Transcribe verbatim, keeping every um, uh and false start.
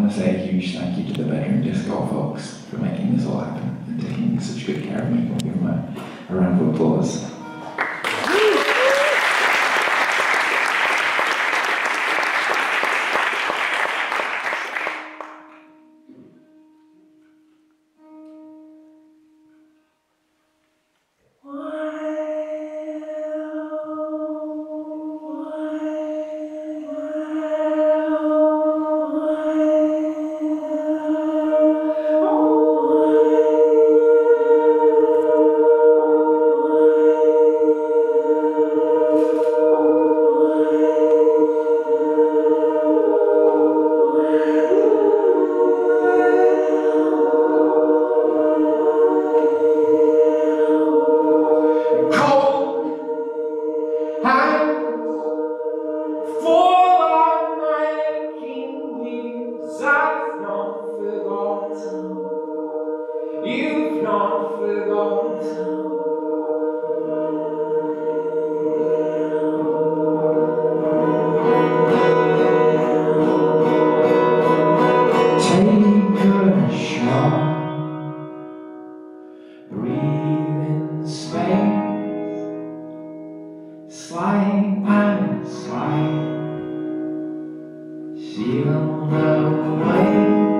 want to say a huge thank you to the Bedroom Disco folks for making this all happen and taking such good care of me. We'll give them a, a round of applause. You've not forgotten. Take a shot, breathe in space, slide and slide, feel the way.